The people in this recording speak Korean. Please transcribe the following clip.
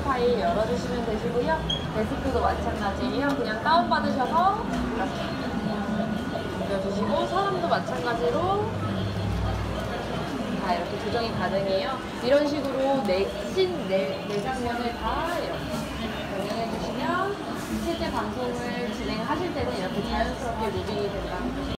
파일 열어주시면 되시고요. 데스크도 마찬가지예요. 그냥 다운받으셔서 옮겨주시고 사람도 마찬가지로 다 이렇게 조정이 가능해요. 이런 식으로 내장면을 다 이렇게 변경해 주시면 실제 방송을 진행하실 때는 이렇게 자연스럽게 무빙이 된다는 거죠.